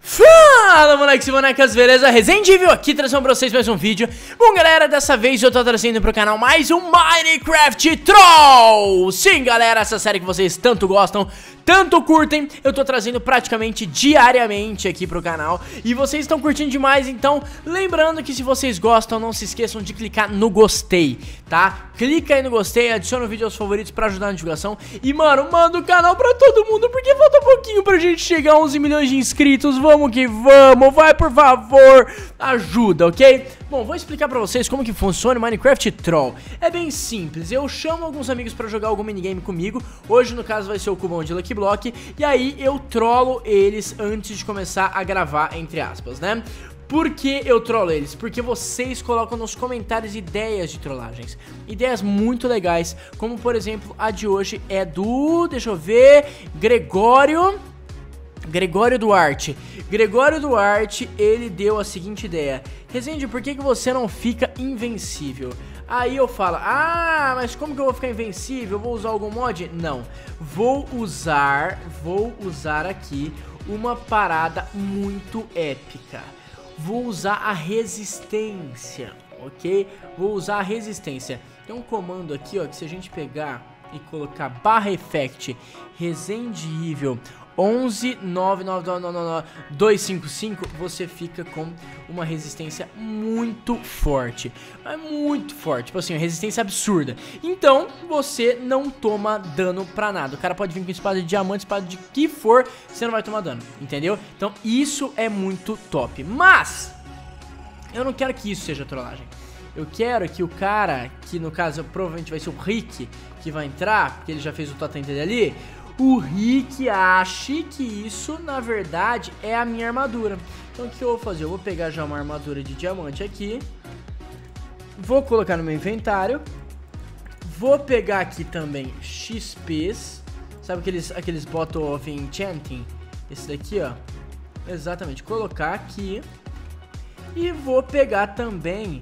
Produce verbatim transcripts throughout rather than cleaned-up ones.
Fala, moleques e bonecas, beleza? Resendível aqui, trazendo pra vocês mais um vídeo. Bom, galera, dessa vez eu tô trazendo pro canal mais um Minecraft Troll. Sim, galera, essa série que vocês tanto gostam, tanto curtem, eu tô trazendo praticamente diariamente aqui pro canal. E vocês estão curtindo demais, então lembrando que se vocês gostam, não se esqueçam de clicar no gostei, tá? Clica aí no gostei, adiciona o vídeo aos favoritos pra ajudar na divulgação. E, mano, manda o canal pra todo mundo, porque falta um pouquinho pra gente chegar a onze milhões de inscritos. Vamos que vamos, vai, por favor, ajuda, ok? Bom, vou explicar pra vocês como que funciona o Minecraft Troll. É bem simples, eu chamo alguns amigos pra jogar algum minigame comigo. Hoje, no caso, vai ser o cubão de Lucky Block. E aí, eu trollo eles antes de começar a gravar, entre aspas, né? Por que eu trollo eles? Porque vocês colocam nos comentários ideias de trollagens. Ideias muito legais, como por exemplo, a de hoje é do, deixa eu ver, Gregório... Gregório Duarte. Gregório Duarte, ele deu a seguinte ideia: Resende, por que que você não fica invencível? Aí eu falo, ah, mas como que eu vou ficar invencível? Eu vou usar algum mod? Não, vou usar, vou usar aqui uma parada muito épica. Vou usar a resistência, ok? Vou usar a resistência. Tem um comando aqui, ó, que se a gente pegar e colocar barra effect resendível onze nove nove nove nove dois cinco cinco, você fica com uma resistência muito forte. É muito forte, tipo assim, uma resistência absurda. Então, você não toma dano pra nada. O cara pode vir com espada de diamante, espada de que for, você não vai tomar dano, entendeu? Então, isso é muito top. Mas, eu não quero que isso seja trollagem. Eu quero que o cara, que no caso provavelmente vai ser o Rick, que vai entrar, porque ele já fez o totem dele ali, o Rick ache que isso, na verdade, é a minha armadura. Então o que eu vou fazer? Eu vou pegar já uma armadura de diamante aqui, vou colocar no meu inventário, vou pegar aqui também X Ps, sabe aqueles, aqueles Bottle of Enchanting? Esse daqui, ó, exatamente, colocar aqui. E vou pegar também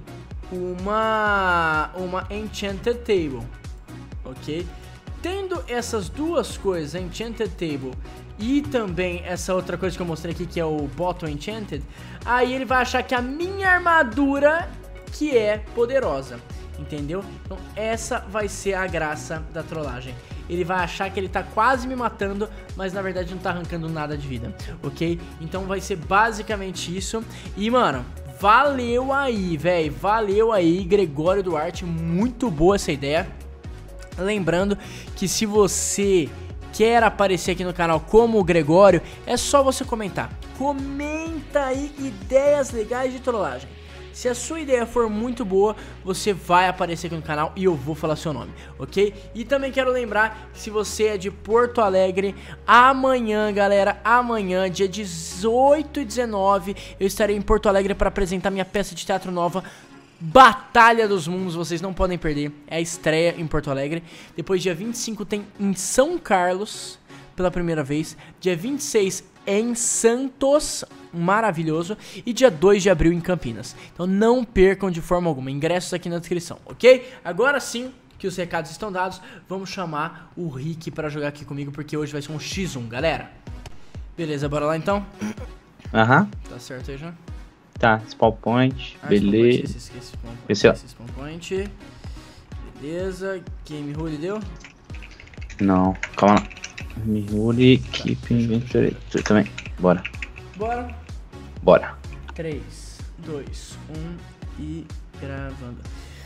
uma, uma Enchanted Table, ok? Tendo essas duas coisas, Enchanted Table e também essa outra coisa que eu mostrei aqui, que é o Bottle Enchanted, aí ele vai achar que a minha armadura que é poderosa, entendeu? Então essa vai ser a graça da trollagem. Ele vai achar que ele tá quase me matando, mas na verdade não tá arrancando nada de vida, ok? Então vai ser basicamente isso. E, mano, valeu aí, velho, valeu aí, Gregório Duarte, muito boa essa ideia. Lembrando que se você quer aparecer aqui no canal como o Gregório, é só você comentar. Comenta aí ideias legais de trollagem. Se a sua ideia for muito boa, você vai aparecer aqui no canal e eu vou falar seu nome, ok? E também quero lembrar que se você é de Porto Alegre, amanhã, galera, amanhã, dia dezoito e dezenove, eu estarei em Porto Alegre para apresentar minha peça de teatro nova, Batalha dos Mundos. Vocês não podem perder, é a estreia em Porto Alegre. Depois dia vinte e cinco tem em São Carlos, pela primeira vez. Dia vinte e seis em Santos, maravilhoso. E dia dois de abril em Campinas. Então não percam de forma alguma, ingressos aqui na descrição, ok? Agora sim que os recados estão dados, vamos chamar o Rick pra jogar aqui comigo, porque hoje vai ser um xis um, galera. Beleza, bora lá então? Aham. Uhum. Tá certo aí já? Tá, spawn point, ah, beleza. Esse, esse, esse spawn point, esse, ó. Esse spawn point. Beleza, game rule deu? Não, calma lá. Game rule, tá. Keep inventory também, bora. Bora. Bora. três, dois, um e gravando.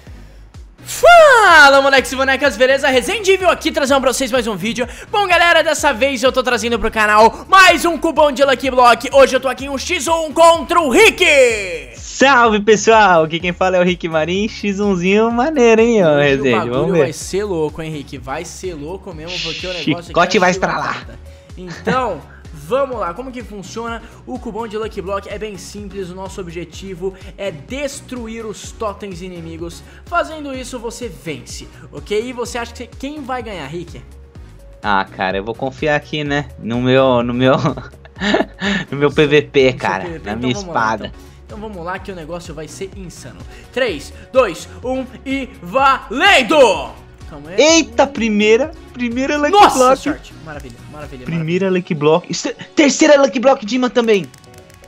Fala, moleques e bonecas, beleza? Resendível aqui, trazendo pra vocês mais um vídeo. Bom, galera, dessa vez eu tô trazendo pro canal mais um cupom de Lucky Block. Hoje eu tô aqui em um xis um contra o Rick. Salve, pessoal, aqui quem fala é o Rick Marim. xis umzinho maneiro, hein, ó, Resende, vamos ver. Vai ser louco, hein, Rick? Vai ser louco mesmo, porque o negócio Chicote aqui vai estralar. Então... vamos lá, como que funciona o cupom de Lucky Block? É bem simples, o nosso objetivo é destruir os totens inimigos. Fazendo isso, você vence, ok? E você acha que quem vai ganhar, Rick? Ah, cara, eu vou confiar aqui, né? No meu, no meu, no meu P V P, cara, P V P. na Então, minha vamos espada. Lá, então. então vamos lá que o negócio vai ser insano. três, dois, um e valendo! Calma aí. Eita, primeira, primeira Lucky Nossa, Block. sorte. Maravilha, maravilha. Primeira maravilha. Lucky Block. Terceira Lucky Block Dima também.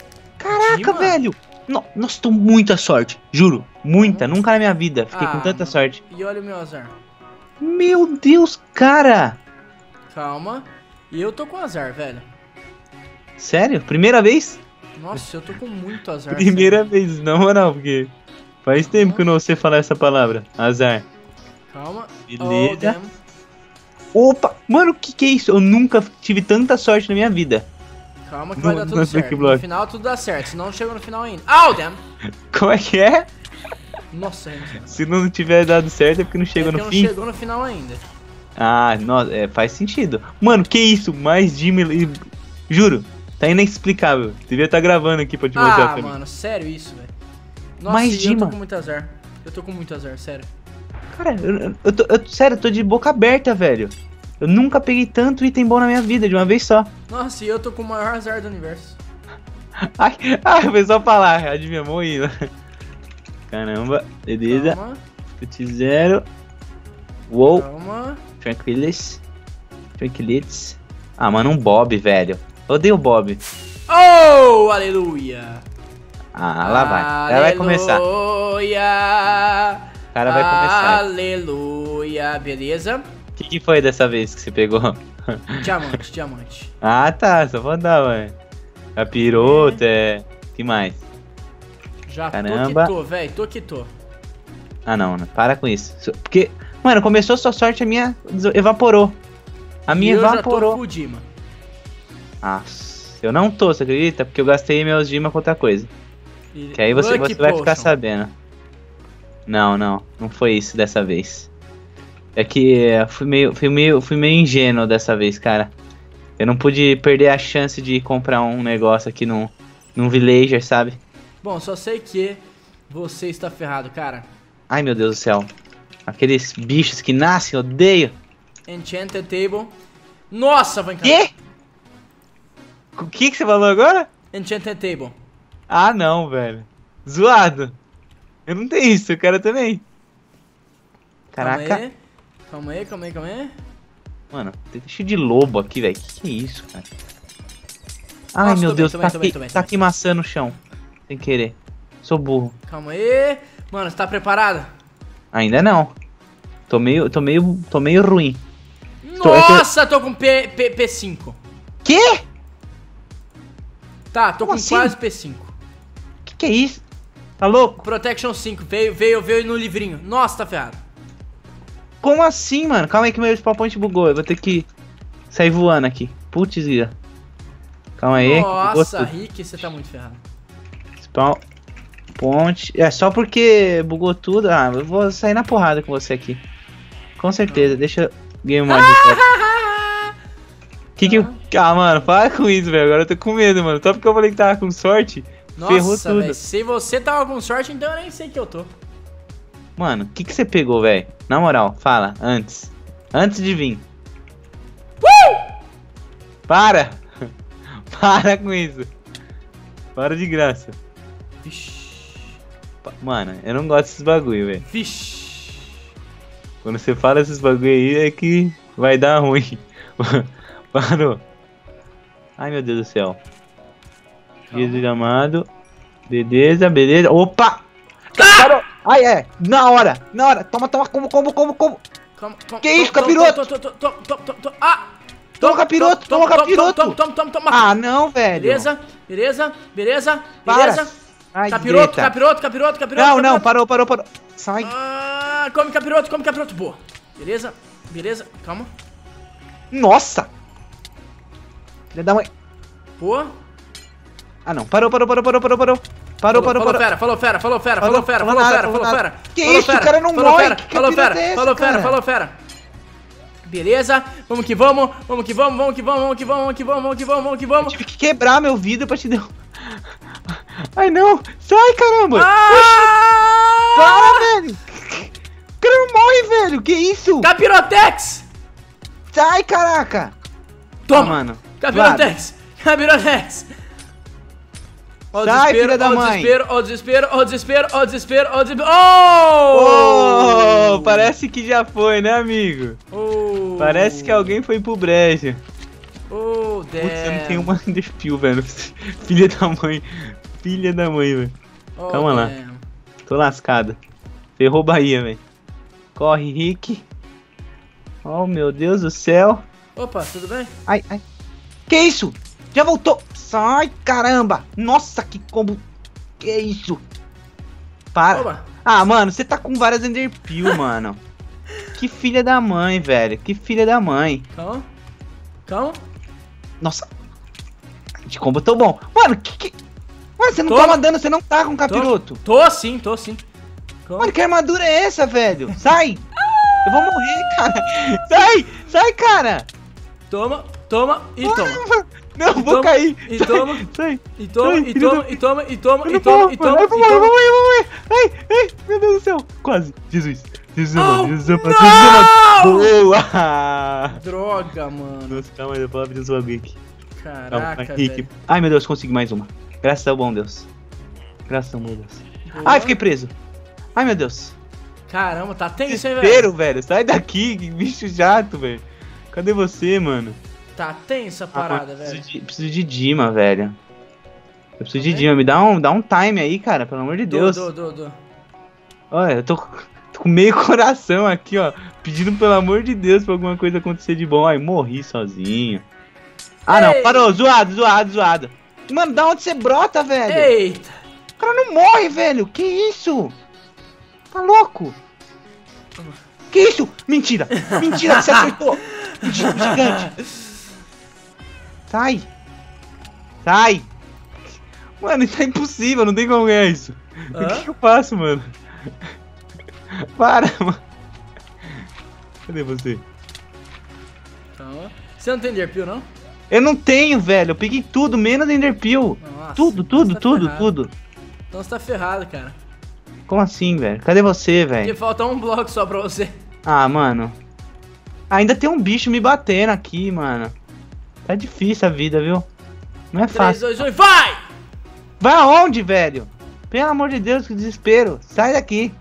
Caraca, velho. No, nossa, tô muita sorte. Juro, muita. Nossa. Nunca na minha vida fiquei Ah, com tanta mano. sorte. E olha o meu azar. Meu Deus, cara. Calma. E eu tô com azar, velho. Sério? Primeira vez? Nossa, eu tô com muito azar. Primeira sério. vez, na moral, porque faz tempo que eu não sei falar essa palavra. Azar. Calma. Beleza. Oh, damn. Opa, mano, o que que é isso? Eu nunca tive tanta sorte na minha vida. Calma que Não, vai dar não tudo é certo. Black No Block. final tudo dá certo, senão não chegou no final ainda. Oh, damn! Como é que é? Nossa, gente. Se não tiver dado certo é porque não É chegou que no não fim. chegou no final ainda. Ah, nossa, é, faz sentido. Mano, que isso? Mais Jimmy e... Juro, tá inexplicável. Devia estar gravando aqui pra te mostrar Ah, também. mano, sério isso, velho. Nossa, Mais e eu Dima. tô com muito azar. Eu tô com muito azar, sério. Cara, eu, eu, tô, eu, sério, eu tô de boca aberta, velho. Eu nunca peguei tanto item bom na minha vida, de uma vez só. Nossa, e eu tô com o maior azar do universo. Ai, ai, foi só falar, adivinha, morri. Caramba, beleza. Calma, Put zero. Uou, calma. tranquilis. Tranquilites. Ah, mano, um Bob, velho. Eu odeio o Bob. Oh, aleluia. Ah, lá vai. Ela vai começar. O Aleluia. cara vai começar. Aleluia, beleza. O que, que foi dessa vez que você pegou? Diamante, diamante. Ah, tá, só vou dar, velho. Capiroto, é... que mais? Já Caramba. tô que tô, velho, tô que tô. Ah, não, não, para com isso. So- Porque, mano, começou sua sorte, a minha des- evaporou. A minha E eu já tô evaporou. com o Dima. Nossa, eu não tô, você acredita? Porque eu gastei meus Dima com outra coisa. E- Que aí você, Lucky você vai ficar Potion. sabendo. Não, não, não foi isso dessa vez. É que eh, fui meio, fui meio, fui meio ingênuo dessa vez, cara. Eu não pude perder a chance de comprar um negócio aqui num, num villager, sabe? Bom, só sei que você está ferrado, cara. Ai, meu Deus do céu. Aqueles bichos que nascem, eu odeio. Enchanted Table. Nossa, vai encantar. Quê? O que que você falou agora? Enchanted Table. Ah, não, velho. Zoado. Eu não tenho isso, eu quero também. Caraca. Calma aí. Calma aí, calma aí, calma aí. Mano, tem cheio de lobo aqui, velho. Que que é isso, cara? Ai, Nossa, meu tô bem, Deus, tô tá bem, tô bem, aqui, tô bem, tô tá bem. aqui maçã no chão. Sem querer. Sou burro. Calma aí. Mano, você tá preparado? Ainda não. Tô meio, tô meio, tô meio ruim. Tô- eu tô- Nossa, tô com P, P, P5. Quê? Tá, tô Como com assim? quase P cinco. Que que é isso? Tá louco? Protection cinco, veio, veio, veio no livrinho. Nossa, tá ferrado. Como assim, mano? Calma aí que meu spawn point bugou. Eu vou ter que sair voando aqui. Putz, ira. Calma aí. bugou Nossa, tudo. Rick, você tá muito ferrado. Spawn point. É só porque bugou tudo. Ah, eu vou sair na porrada com você aqui. Com certeza. Deixa eu game mode. Que que eu... Ah, mano, para com isso, velho. Agora eu tô com medo, mano. Só porque eu falei que tava com sorte, ferrou Nossa, tudo. velho, se você tava com sorte, então eu nem sei que eu tô. Mano, o que que você pegou, velho? Na moral, fala, antes. Antes de vir. Para! Para com isso. Para de graça. Vixe, Pa- Mano, eu não gosto desses bagulho, velho. vixe. Quando você fala esses bagulho aí é que vai dar ruim. Parou. Ai, meu Deus do céu. Calma. Jesus amado. Beleza, beleza. Opa! Parou! Ai, é. Na hora. Na hora. Toma, toma. Como, como, como, como. Calma, calma, Que isso, toma, capiroto? toma, toma, toma, toma, toma, toma, Ah! Toma, capiroto, toma, capiroto. Toma, toma, toma, toma. Ah, não, velho. Beleza, beleza, beleza, Para. beleza. Ai, Capiroto, Greta. capiroto, capiroto, capiroto. Não, não. capiroto. Parou, parou, parou. Sai. Ah, come capiroto, come capiroto. Boa. Beleza, beleza. Calma. Nossa. Filha da mãe. Boa. Ah, não. Parou, parou, parou, parou, parou, parou. Parou, Falou, parou, falou parou. fera, falou fera, falou fera, Falou, falou fera, falou falou nada, fera, falou falou nada. fera. Que falou isso, fera, o cara não falou morre, fera, que falou capirota fera, é essa, falou fera, cara? falou fera. Beleza, vamos que vamos, vamos que vamos, vamos que vamos, vamos que vamos, vamos que vamos, vamos que vamos, vamos que Eu vamos. tive que quebrar meu vidro pra te dar. Ai, não. Sai, caramba. Ah! Para, velho. O cara não morre, velho. Que isso? Capirotex! Sai, caraca. Toma, Ah, mano. Capirotex! Capirotex! Ó o Sai, desespero, filha da ó o mãe. desespero, ó o desespero, ó o desespero, ó o desespero, ó o desespero. Oh! Oh, parece que já foi, né, amigo? Oh! Parece que alguém foi pro brejo. Oh, Putz, eu não damn. tenho uma defil, velho. Filha da mãe. filha da mãe, velho. Oh, Calma lá. damn. Tô lascado. Ferrou Bahia, velho. Corre, Rick. Oh, meu Deus do céu. Opa, tudo bem? Ai, ai. Que isso? Já voltou. Sai, caramba. Nossa, que combo. Que isso? Para. Opa. Ah, mano, você tá com várias Enderpeel, mano. Que filha da mãe, velho. Que filha da mãe. Calma. Calma. Nossa. De combo eu tô bom. Mano, que que... Mano, você não Toma. toma dano, você não tá com capiroto. Tô, tô sim, tô sim. Calma. Mano, que armadura é essa, velho? Sai. Eu vou morrer, cara. Sai, sai, cara. Toma, toma e toma. Não, E vou toma, cair. e Sai, toma, sai. E toma, Ai, e filho toma, da- e toma, e toma, Eu e não toma, vou, e mano. toma, Ai, e vou morrer, toma. vou morrer, vou morrer. Ai, ai, meu Deus do céu. Quase. Jesus. Jesus Oh, amado, Jesus amado, não! Jesus amado. Boa. Droga, mano. Nossa, calma aí, eu vou abrir o bagulho aqui. Calma, Caraca, Rick. velho. Ai, meu Deus, consegui mais uma. Graças ao bom Deus. Graças ao bom Deus. Boa. Ai, fiquei preso. Ai, meu Deus. Caramba, tá tenso, hein, velho? Desespero, velho. Sai daqui, que bicho chato, velho. Cadê você, mano? Tá tensa a Ah, parada, mano, preciso velho. de, preciso de Dima, velho. Eu preciso de Tá Dima. Me dá um, dá um time aí, cara. Pelo amor de Deus. Do, do, do, do. Olha, eu tô, tô com meio coração aqui, ó. Pedindo pelo amor de Deus pra alguma coisa acontecer de bom. Ai, morri sozinho. Ah, Ei. não. Parou. Zoado, zoado, zoado. Mano, da onde você brota, velho? Eita. O cara não morre, velho. Que isso? Tá louco? Que isso? Mentira. Mentira que você acertou. Gi- Gigante. Sai. Sai. Mano, isso é impossível. Não tem como ganhar isso. O Hã? que, que eu faço, mano? Para, mano. Cadê você? Calma. Você não tem Enderpeel, não? Eu não tenho, velho. Eu peguei tudo, menos Enderpeel. Nossa, Tudo, então tudo, você tá tudo, ferrado. tudo. Então você tá ferrado, cara. Como assim, velho? Cadê você, Porque velho? falta um bloco só pra você. Ah, mano. Ainda tem um bicho me batendo aqui, mano. Tá difícil a vida, viu? Não é três, fácil. dois, um e vai! Vai aonde, velho? Pelo amor de Deus, que desespero. Sai daqui.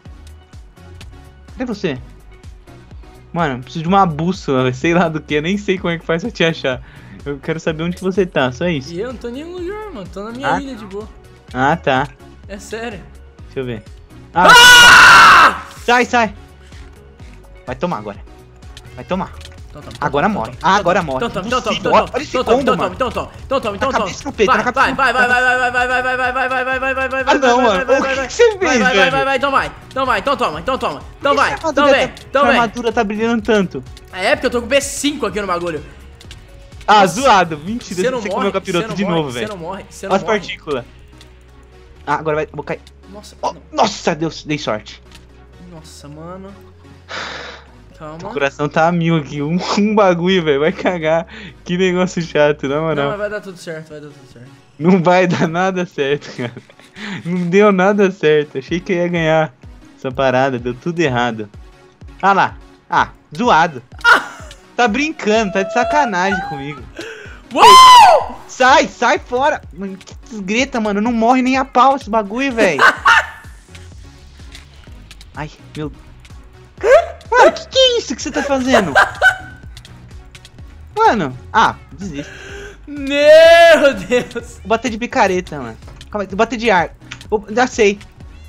Cadê você? Mano, eu preciso de uma bússola, sei lá do que. Eu nem sei como é que faz pra te achar. Eu quero saber onde que você tá, só isso. E eu não tô em nenhum lugar, mano. Tô na minha Ah. ilha de boa. Ah, tá. É sério. Deixa eu ver. Ah! Sai, sai. Vai tomar agora. Vai tomar. Então toma. Agora então morre. toma, Ah, então agora toma, morre. Então toma, então toma, Impossível. então toma. Olha esse Então toma, combo, então toma, mano. então toma. Então toma, então Na toma. cabeça no peito, Vai, na cabeça vai, no vai, peito. vai, vai, vai, vai, vai, vai, vai, vai, vai, vai, vai, vai, vai, vai, Ah, não, vai, mano. vai, O vai, que vai, que você vai, fez, vai, vai, velho? vai, vai, então vai. Então vai, então toma, então toma. Então vai, Essa então armadura vem, tá- então essa vem. armadura tá brilhando tanto. É porque eu tô com B cinco aqui no bagulho. Ah, zoado. Mentira, Você não você morre, comeu o capiroto você não de morre, novo, Você velho. não morre, você Olha não as morre. partículas. Ah, agora vai. Vou cair. Nossa, Oh, não. nossa, Deus, dei sorte. Nossa, mano. O Calma. coração tá a mil aqui. Um, um bagulho, velho. Vai cagar. Que negócio chato, na Não, moral. mas vai dar tudo certo, vai dar tudo certo. Não vai dar nada certo, cara. Não deu nada certo. Achei que eu ia ganhar essa parada. Deu tudo errado. Ah lá. Ah, zoado. Tá brincando, tá de sacanagem comigo. Uou! Sai, sai fora. Mano, que desgreta, mano. Não morre nem a pau esse bagulho, velho. Ai, meu... Mano, que que é isso que você tá fazendo? Mano, ah, desisto. Meu Deus! Vou bater de picareta, mano. Calma aí, vou bater de ar. Vou- já sei.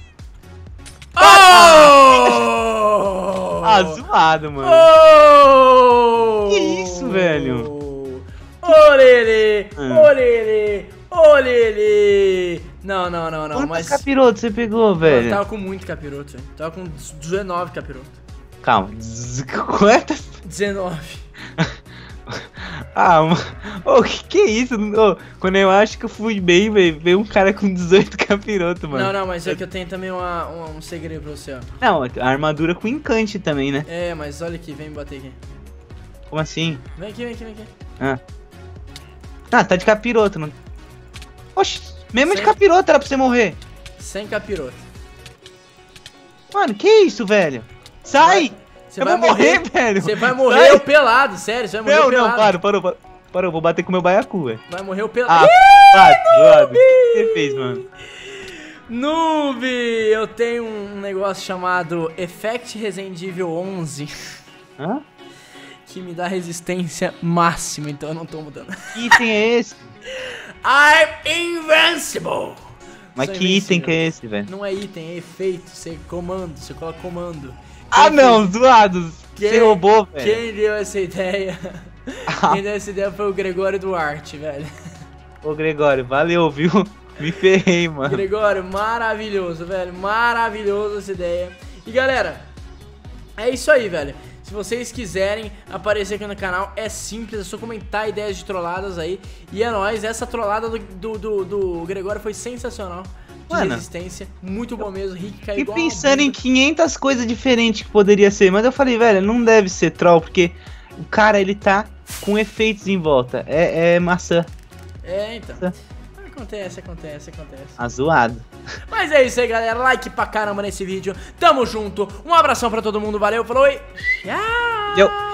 Oh! Ah, zoado, mano. Oh! Que isso, velho? Ô, Lele! Hum. Ô, Lele! Ô, Lele! Não, não, não, não, Quantos mas... capirotos você pegou, Eu velho? tava com muito capiroto, velho. Tava com dezenove capiroto. Calma. Zzz, Quantas? dezenove. Ah, mano. Ô, que que é isso? Ô, quando eu acho que eu fui bem, velho, veio um cara com dezoito capirotos, mano. Não, não, mas é que eu tenho também uma, uma- um segredo pra você, ó. Não, a armadura com encante também, né? É, mas olha aqui, vem me bater aqui. Como assim? Vem aqui, vem aqui, vem aqui. Ah, ah tá de capiroto, não... Oxi, mesmo de Sem- capiroto era pra você morrer. Sem capiroto. Mano, que isso, velho? Sai! Você eu vai vou morrer, velho! Você vai morrer Sai! o pelado, sério, você vai morrer Não, o pelado. não, para, parou, parou. Parou, vou bater com o meu baiacu, velho. Vai morrer o pelado. Ah, zoado, zoado. O que você fez, mano? Noob! Eu tenho um negócio chamado Effect Resident Evil onze Hã? que me dá resistência máxima, então eu não tô mudando. Que item é esse? I'm invincible! Invincible. Mas Sou que item invencível. que é esse, velho? Não é item, é efeito. Você comando, você coloca comando. Ah, Quem não, fez- zoados. Quem- Você roubou, velho. Quem deu essa ideia? Ah. Quem deu essa ideia foi o Gregório Duarte, velho. Ô, Gregório, valeu, viu? Me ferrei, mano. Gregório, maravilhoso, velho. Maravilhoso essa ideia. E galera, é isso aí, velho. Se vocês quiserem aparecer aqui no canal, é simples, é só comentar ideias de trolladas aí. E é nóis, essa trollada do, do, do, do Gregório foi sensacional. De Mano, resistência, muito bom mesmo. Rick caiu E igual uma pensando em bunda. quinhentas coisas diferentes que poderia ser, mas eu falei, velho, não deve ser troll, porque o cara, ele tá com efeitos em volta. É, é maçã. É, então. Acontece, acontece, acontece. Azoado. Mas é isso aí, galera. Like pra caramba nesse vídeo. Tamo junto. Um abração pra todo mundo. Valeu, falou e... Tchau. Eu.